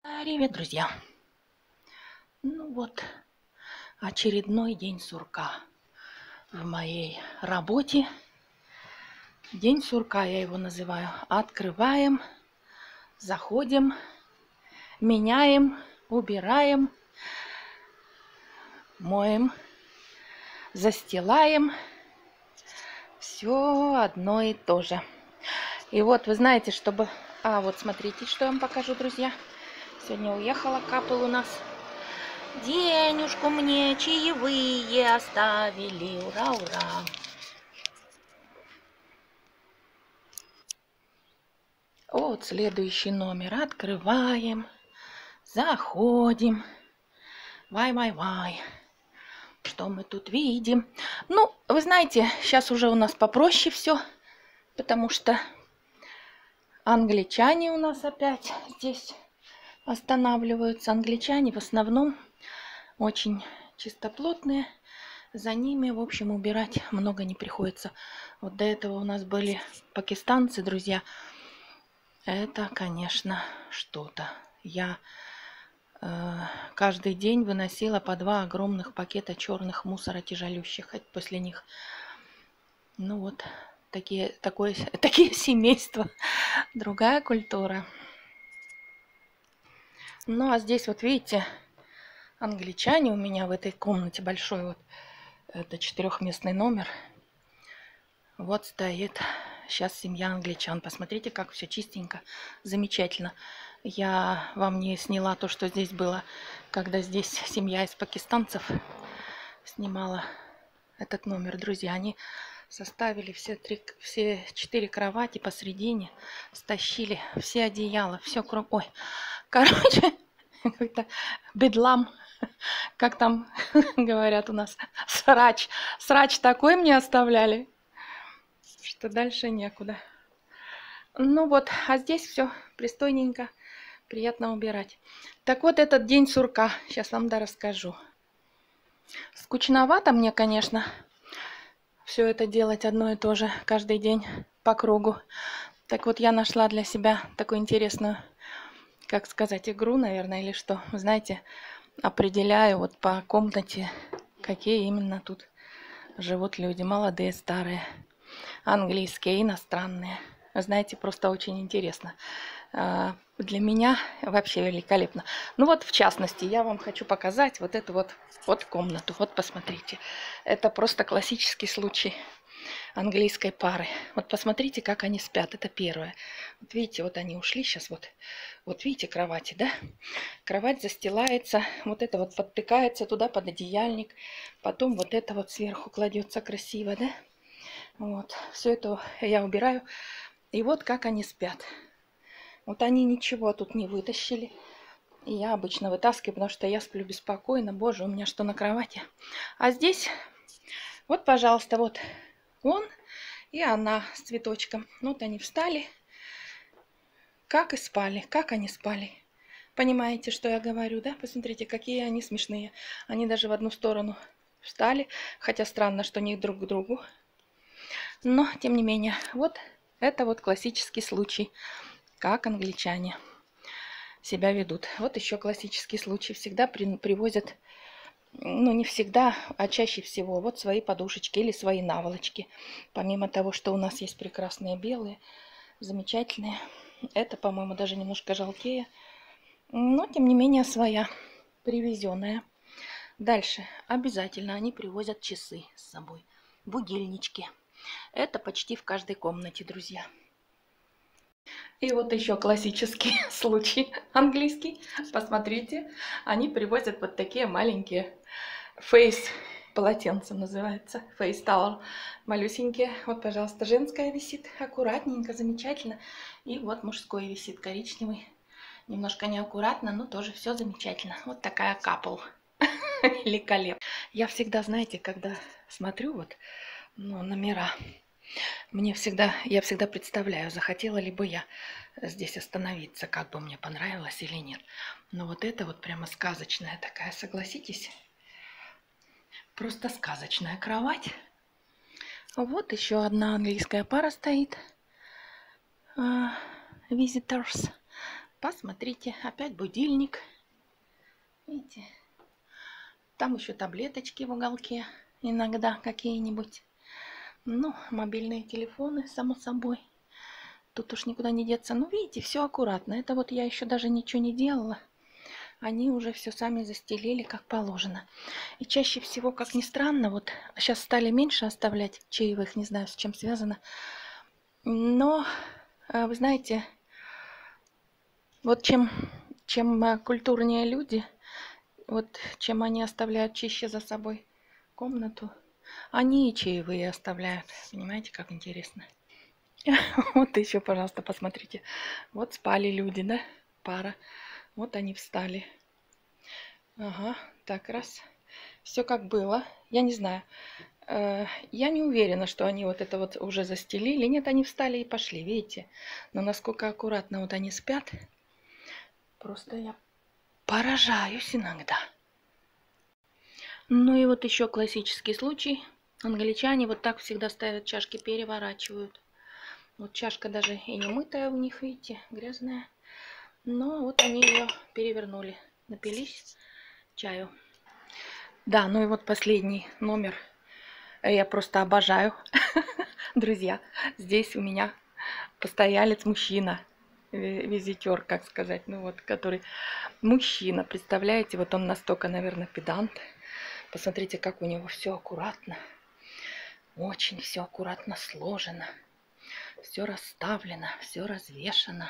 Привет, друзья! Ну вот, очередной день сурка в моей работе. День сурка я его называю. Открываем, заходим, меняем, убираем, моем, застилаем. Все одно и то же. И вот, вы знаете, чтобы... вот смотрите, что я вам покажу, друзья. Сегодня уехала Капл у нас. Денежку мне чаевые оставили. Ура, ура! Вот следующий номер. Открываем. Заходим. Вай. Что мы тут видим? Ну, вы знаете, сейчас уже у нас попроще все, потому что англичане у нас опять здесь останавливаются. Англичане в основном очень чистоплотные. За ними, в общем, убирать много не приходится. Вот до этого у нас были пакистанцы, друзья. Это, конечно, что-то. Я каждый день выносила по 2 огромных пакета черных мусора тяжелющих после них. Ну вот, такие семейства. Другая культура. Ну, а здесь вот видите, англичане у меня в этой комнате большой. Вот это 4-местный номер. Вот стоит сейчас семья англичан. Посмотрите, как все чистенько, замечательно. Я вам не сняла то, что здесь было, когда здесь семья из пакистанцев снимала этот номер. Друзья, они составили все 4 кровати посредине, стащили все одеяла, все круг. Ой, короче, какой-то бедлам, как там говорят у нас, срач. Срач такой мне оставляли, что дальше некуда. Ну вот, а здесь все пристойненько, приятно убирать. Так вот, этот день сурка, сейчас вам расскажу. Скучновато мне, конечно, все это делать одно и то же каждый день по кругу. Так вот, я нашла для себя такую интересную, как сказать, игру, наверное, или что. Вы знаете, определяю вот по комнате, какие именно тут живут люди. Молодые, старые, английские, иностранные. Вы знаете, просто очень интересно. Для меня вообще великолепно. Ну вот, в частности, я вам хочу показать вот эту вот комнату. Вот посмотрите. Это просто классический случай английской пары. Вот посмотрите, как они спят. Это первое. Вот видите, вот они ушли сейчас. Вот видите кровати, да? Кровать застилается. Вот это вот подтыкается туда под одеяльник. Потом вот это вот сверху кладется красиво, да? Вот. Все это я убираю. И вот как они спят. Вот они ничего тут не вытащили. И я обычно вытаскиваю, потому что я сплю беспокойно. Боже, у меня что на кровати? А здесь, вот, пожалуйста, вот он и она с цветочком. Вот они встали. Как и спали. Как они спали. Понимаете, что я говорю, да? Посмотрите, какие они смешные. Они даже в одну сторону встали. Хотя странно, что не друг к другу. Но, тем не менее, вот это вот классический случай. Как англичане себя ведут. Вот еще классический случай. Всегда привозят, ну не всегда, а чаще всего, вот свои подушечки или свои наволочки. Помимо того, что у нас есть прекрасные белые, замечательные. Это, по-моему, даже немножко желтее. Но, тем не менее, своя, привезенная. Дальше. Обязательно они привозят часы с собой. Будильнички. Это почти в каждой комнате, друзья. И вот еще классический случай английский. Посмотрите, они привозят вот такие маленькие полотенца называется, face towel, малюсенькие. Вот, пожалуйста, женская висит аккуратненько, замечательно. И вот мужской висит коричневый. Немножко неаккуратно, но тоже все замечательно. Вот такая капл. Великолепно. Я всегда, знаете, когда смотрю вот номера, я всегда представляю, захотела ли бы я здесь остановиться, как бы мне понравилось или нет. Но вот это вот прямо сказочная такая, согласитесь? Просто сказочная кровать. Вот еще одна английская пара стоит. Visitors. посмотрите, опять будильник. Видите? Там еще таблеточки в уголке иногда какие-нибудь. Ну, мобильные телефоны, само собой. Тут уж никуда не деться. Ну, видите, все аккуратно. Это вот я еще даже ничего не делала. Они уже все сами застелили, как положено. И чаще всего, как ни странно, вот сейчас стали меньше оставлять чаевых, не знаю, с чем связано. Но, вы знаете, вот чем культурнее люди, вот чем они оставляют чище за собой комнату, они и чаевые оставляют. Понимаете, как интересно? Вот еще, пожалуйста, посмотрите. Вот спали люди, да? Пара. Вот они встали. Ага, так, раз. Все как было. Я не знаю. Я не уверена, что они вот это вот уже застелили. Нет, они встали и пошли, видите? Но насколько аккуратно вот они спят. Просто я поражаюсь иногда. Ну и вот еще классический случай. Англичане вот так всегда ставят чашки, переворачивают. Вот чашка даже и не мытая у них, видите, грязная. Но вот они ее перевернули, напились чаю. Да, ну и вот последний номер. Я просто обожаю. Друзья, здесь у меня постоялец мужчина. Визитер, как сказать, ну вот, который мужчина, представляете, вот он настолько, наверное, педант. Посмотрите, как у него все аккуратно, очень все аккуратно сложено, все расставлено, все развешено.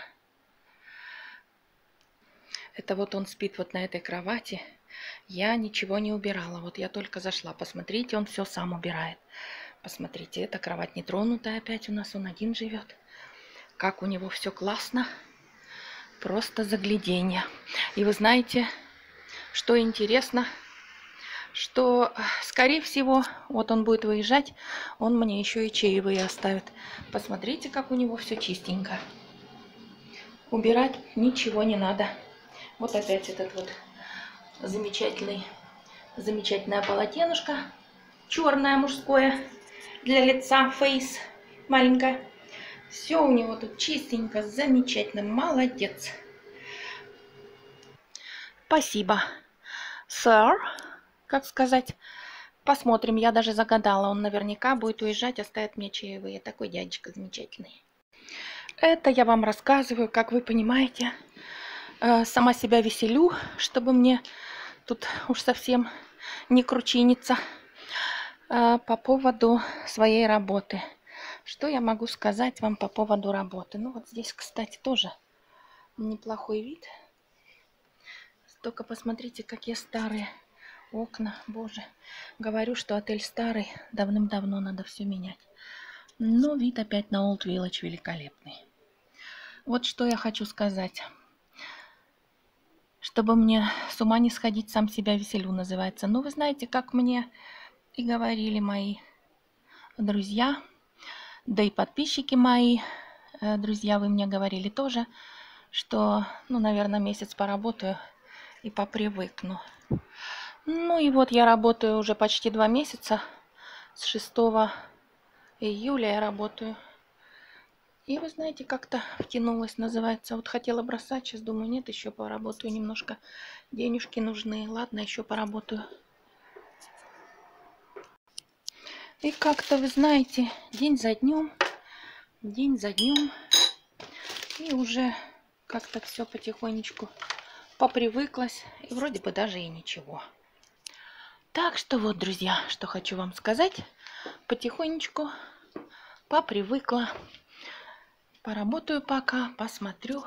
Это вот он спит вот на этой кровати, я ничего не убирала, вот я только зашла, посмотрите, он все сам убирает. Посмотрите, эта кровать не тронутая опять у нас, он один живет. Как у него все классно, просто загляденье. И вы знаете, что интересно, что, скорее всего, вот он будет выезжать, он мне еще и чаевые оставит. Посмотрите, как у него все чистенько. Убирать ничего не надо. Вот опять этот вот замечательное полотенышко, черное мужское, для лица, фейс, маленькое. Все у него тут чистенько, замечательно, молодец. Спасибо, sir. Как сказать, посмотрим, я даже загадала, он наверняка будет уезжать, оставит мне чаевые. Такой дядечка замечательный. Это я вам рассказываю, как вы понимаете, сама себя веселю, чтобы мне тут уж совсем не кручиниться, по поводу своей работы. Что я могу сказать вам по поводу работы? Ну вот здесь, кстати, тоже неплохой вид. Только посмотрите, какие старые окна, боже. Говорю, что отель старый, давным-давно надо все менять. Но вид опять на Old Village великолепный. Вот что я хочу сказать. Чтобы мне с ума не сходить, сам себя веселю называется. Ну, вы знаете, как мне и говорили мои друзья, да и подписчики мои, друзья, вы мне говорили тоже, что, ну, наверное, месяц поработаю и попривыкну. Ну и вот я работаю уже почти 2 месяца. С 6 июля я работаю. И вы знаете, как-то втянулась, называется. Вот хотела бросать, сейчас думаю, нет, еще поработаю немножко. Денежки нужны. Ладно, еще поработаю. И как-то, вы знаете, день за днем. И уже как-то все потихонечку попривыклась. И вроде бы даже и ничего. Так что вот, друзья, что хочу вам сказать. Потихонечку попривыкла. Поработаю пока, посмотрю.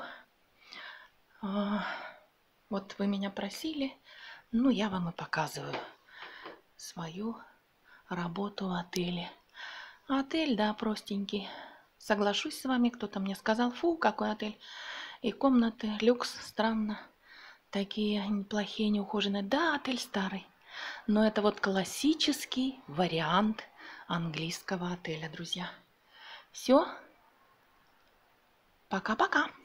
Вот вы меня просили. Ну, я вам и показываю свою работу в отеле. Отель, да, простенький. Соглашусь с вами, кто-то мне сказал, фу, какой отель. И комнаты, люкс, странно. Такие неплохие, неухоженные. Да, отель старый. Но это вот классический вариант английского отеля, друзья. Все. Пока-пока.